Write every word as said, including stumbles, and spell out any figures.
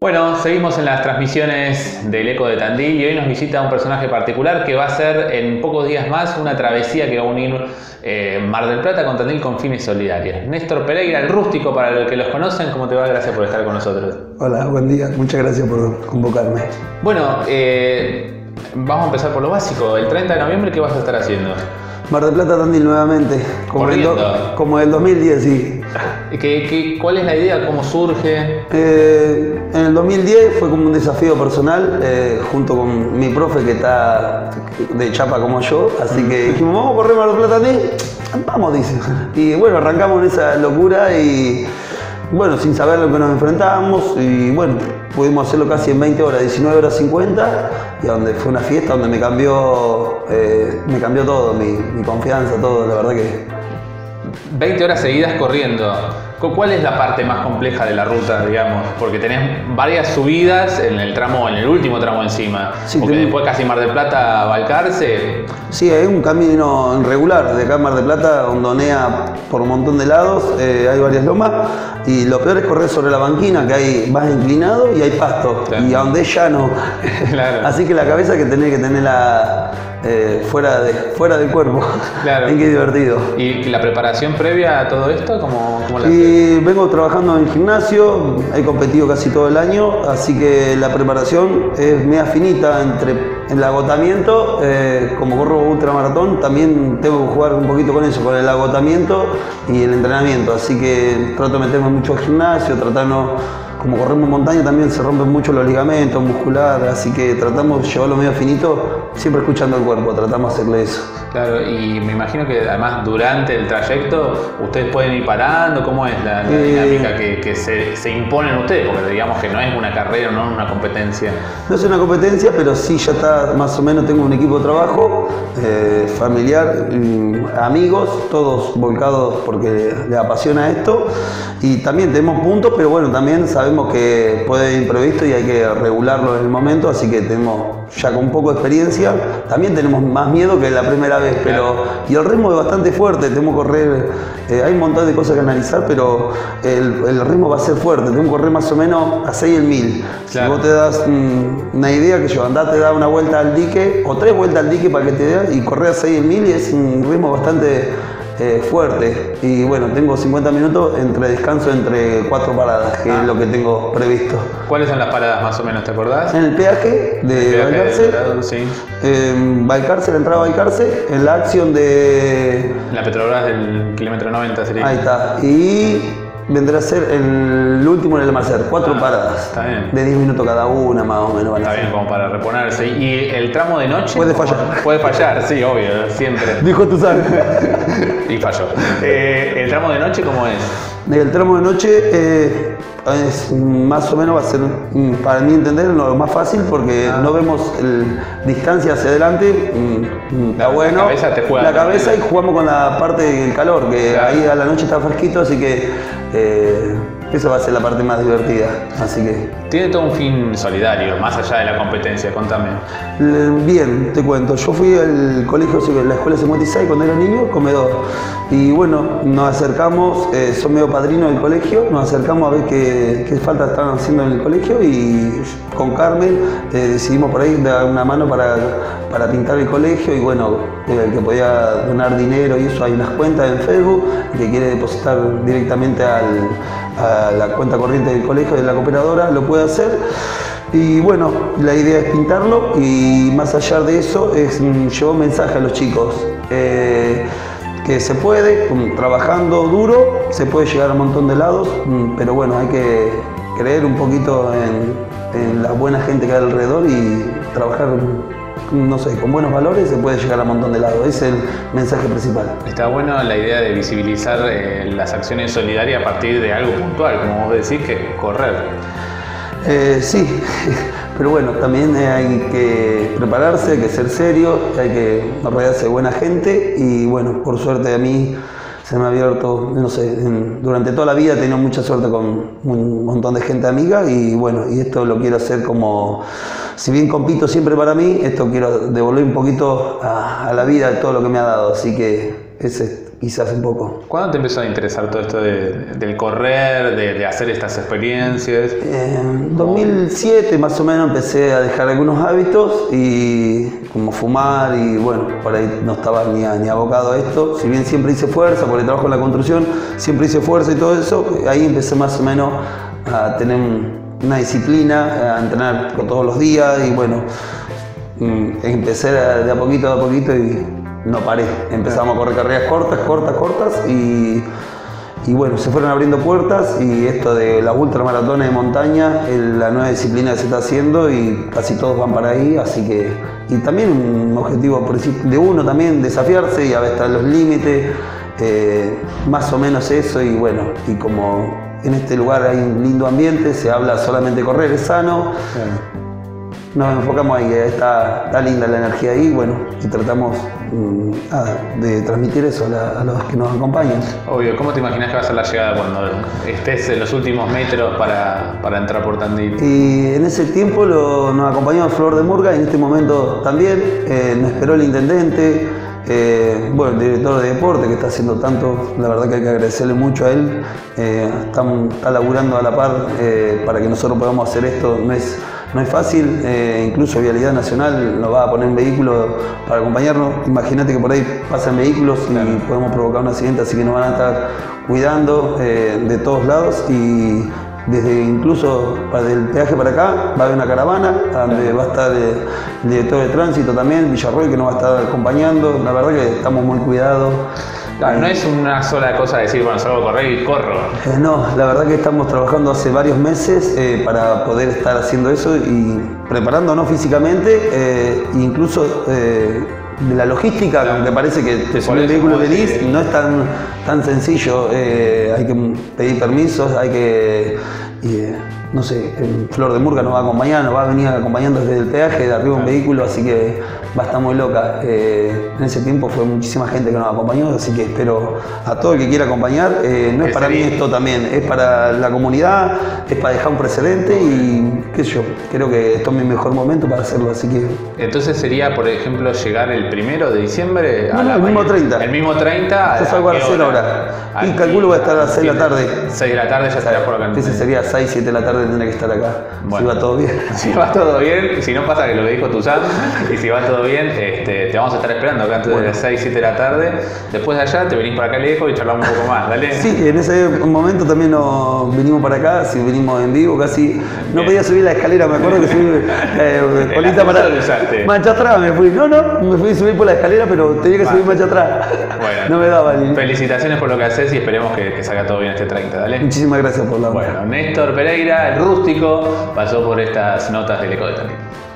Bueno, seguimos en las transmisiones del Eco de Tandil y hoy nos visita un personaje particular que va a ser en pocos días más una travesía que va a unir eh, Mar del Plata con Tandil con fines solidarios. Néstor Pereira, el rústico para los que los conocen, ¿cómo te va? Gracias por estar con nosotros. Hola, buen día, muchas gracias por convocarme. Bueno, eh, vamos a empezar por lo básico. El treinta de noviembre, ¿qué vas a estar haciendo? Mar del Plata, Tandil nuevamente, como el, do, como el dos mil diez, sí. ¿Qué, qué, ¿Cuál es la idea? ¿Cómo surge? Eh, en el dos mil diez fue como un desafío personal, eh, junto con mi profe que está de chapa como yo, así que dijimos, vamos a correr Mar del Plata, Tandil, vamos, dice. Y bueno, arrancamos en esa locura y bueno, sin saber lo que nos enfrentábamos y bueno, pudimos hacerlo casi en veinte horas, diecinueve horas cincuenta, y donde fue una fiesta donde me cambió, eh, me cambió todo, mi, mi confianza, todo, la verdad que... veinte horas seguidas corriendo. ¿Cuál es la parte más compleja de la ruta, digamos? Porque tenés varias subidas en el tramo, en el último tramo encima. Sí, porque ten... después casi Mar del Plata, Balcarce. Sí, hay un camino irregular. De acá a Mar del Plata hondonea por un montón de lados, eh, hay varias lomas. Y lo peor es correr sobre la banquina, que hay más inclinado y hay pasto. Claro. Y a donde es llano. Claro. Así que la cabeza que tenés que tenerla eh, fuera, de, fuera del cuerpo. Claro. Es que divertido. ¿Y la preparación previa a todo esto? ¿Cómo, cómo la y vengo trabajando en el gimnasio, he competido casi todo el año, así que la preparación es media finita entre el agotamiento, eh, como corro ultramaratón, también tengo que jugar un poquito con eso, con el agotamiento y el entrenamiento, así que trato de meterme mucho al gimnasio, tratarnos, como corremos montaña también se rompen mucho los ligamentos musculares, así que tratamos de llevarlo medio finito, siempre escuchando el cuerpo, tratamos de hacerle eso. Claro, y me imagino que además durante el trayecto ustedes pueden ir parando, ¿cómo es la, la eh, dinámica que, que se, se imponen ustedes? Porque digamos que no es una carrera, no es una competencia. No es una competencia, pero sí ya está, más o menos tengo un equipo de trabajo, eh, familiar, amigos, todos volcados porque les apasiona esto. Y también tenemos puntos, pero bueno, también sabemos que puede ir imprevisto y hay que regularlo en el momento, así que tenemos ya con un poco de experiencia. También tenemos más miedo que la primera vez, pero y el ritmo es bastante fuerte, tenemos que correr, eh, hay un montón de cosas que analizar, pero el, el ritmo va a ser fuerte, tenemos que correr más o menos a seis el mil. Claro. Si vos te das mm, una idea que yo, andate, da una vuelta al dique, o tres vueltas al dique para que te dé, y correr a seis el mil, y es un ritmo bastante Eh, fuerte. Y bueno, tengo cincuenta minutos entre descanso entre cuatro paradas, que ah. es lo que tengo previsto. ¿Cuáles son las paradas más o menos, te acordás? En el peaje de Balcarce, sí. en Balcarce, la entrada a Balcarce, en la acción de... La Petrobras del kilómetro noventa sería. Ahí está. Y vendrá a ser el último en el Marcer, cuatro ah, paradas. Está bien. De diez minutos cada una, más o menos. Está bien, como para reponerse. ¿Y el tramo de noche? Puede fallar. Puede fallar, sí, obvio, siempre. Dijo tu sangre. Y falló. Eh, ¿El tramo de noche cómo es? El tramo de noche eh, es, más o menos va a ser, para mí entender, lo más fácil porque ah. no vemos el, distancia hacia adelante. Está bueno. La cabeza te juega. La cabeza y jugamos con la parte del calor, que claro. Ahí a la noche está fresquito, así que eh, eso va a ser la parte más divertida. Así que... Tiene todo un fin solidario, más allá de la competencia, contame. Bien, te cuento. Yo fui al colegio, la escuela cincuenta y seis cuando era niño, comedor. Y bueno, nos acercamos, eh, son medio padrinos del colegio, nos acercamos a ver qué, qué falta están haciendo en el colegio y con Carmen eh, decidimos por ahí dar una mano para, para pintar el colegio y bueno, el que podía donar dinero y eso, hay unas cuentas en Facebook, el que quiere depositar directamente al, a la cuenta corriente del colegio de la cooperadora lo puede hacer. Y bueno, la idea es pintarlo y más allá de eso es llevar un mensaje a los chicos. Eh, que se puede, trabajando duro, se puede llegar a un montón de lados, pero bueno, hay que creer un poquito en, en la buena gente que hay alrededor y trabajar, no sé, con buenos valores se puede llegar a un montón de lados. Ese es el mensaje principal. Está bueno la idea de visibilizar eh, las acciones solidarias a partir de algo puntual, como vos decís, que correr. Eh, sí, pero bueno, también hay que prepararse, hay que ser serio, hay que rodearse de buena gente y bueno, por suerte a mí se me ha abierto, no sé, en, durante toda la vida he tenido mucha suerte con un montón de gente amiga y bueno, y esto lo quiero hacer como, si bien compito siempre para mí, esto quiero devolver un poquito a, a la vida de todo lo que me ha dado, así que ese y se hace un poco. ¿Cuándo te empezó a interesar todo esto de, del correr, de, de hacer estas experiencias? En dos mil siete más o menos empecé a dejar algunos hábitos, y como fumar, y bueno, por ahí no estaba ni, a, ni abocado a esto. Si bien siempre hice fuerza, porque trabajo en la construcción, siempre hice fuerza y todo eso, ahí empecé más o menos a tener una disciplina, a entrenar todos los días, y bueno, empecé de a poquito a poquito y no paré. Empezamos a correr carreras cortas, cortas, cortas, y, y bueno, se fueron abriendo puertas, y esto de las ultramaratones de montaña es la nueva disciplina que se está haciendo, y casi todos van para ahí, así que, y también un objetivo de uno también, desafiarse y a ver, estar en los límites, eh, más o menos eso. Y bueno, y como en este lugar hay un lindo ambiente, se habla solamente de correr, es sano. Sí. Nos enfocamos ahí, que está, está linda la energía ahí, bueno, y tratamos mmm, de transmitir eso a, la, a los que nos acompañan. Obvio, ¿cómo te imaginas que va a ser la llegada cuando estés en los últimos metros para, para entrar por Tandil? Y en ese tiempo lo, nos acompañó Flor de Murga, y en este momento también eh, nos esperó el intendente, eh, bueno, el director de deporte, que está haciendo tanto, la verdad que hay que agradecerle mucho a él, eh, está, está laburando a la par eh, para que nosotros podamos hacer esto. No es, No es fácil, eh, incluso Vialidad Nacional nos va a poner un vehículo para acompañarnos. Imagínate que por ahí pasan vehículos y claro, podemos provocar un accidente, así que nos van a estar cuidando eh, de todos lados, y desde incluso desde el peaje para acá va a haber una caravana donde claro, va a estar el director de tránsito también, Villarroel, que nos va a estar acompañando. La verdad que estamos muy cuidados. Claro, no es una sola cosa decir, bueno, salgo a correr y corro. Eh, no, la verdad que estamos trabajando hace varios meses eh, para poder estar haciendo eso y preparándonos físicamente, eh, incluso eh, de la logística, claro, aunque parece que te subes el vehículo de venís, sí, no es tan, tan sencillo. Eh, hay que pedir permisos, hay que... Eh, no sé, Flor de Murga nos va a acompañar, nos va a venir acompañando desde el peaje, de arriba un vehículo, así que va a estar muy loca. Eh, en ese tiempo fue muchísima gente que nos acompañó, así que espero a todo el que quiera acompañar. Eh, no es para mí esto también, es para la comunidad, es para dejar un precedente, y qué sé yo, creo que esto es mi mejor momento para hacerlo, así que... Entonces sería, por ejemplo, llegar el primero de diciembre a no, la el mismo treinta. El mismo treinta. Yo salgo a las seis ahora. Y calculo va a estar a las seis de la tarde. seis de la tarde ya estarás por acá. Ese sería seis, siete de la tarde, tendría que estar acá. Bueno, si va todo bien. Si va todo bien, si no pasa que lo que dijo Tuzán, y si va todo bien, este, te vamos a estar esperando acá antes bueno, de las seis, siete de la tarde. Después de allá te venís para acá lejos y charlamos un poco más, dale. Sí, en ese momento también nos vinimos para acá, si vinimos en vivo casi. No bien, podía subir la escalera, me acuerdo que subí eh, colita para... Mancha atrás me fui. No, no, me fui a subir por la escalera, pero tenía que vale, subir mancha atrás. Bueno, no me daba ni... Felicitaciones por lo que haces y esperemos que, que salga todo bien este treinta, dale. Muchísimas gracias por la... Bueno, Néstor Pereira, el rústico, pasó por estas notas del Eco de Tandil.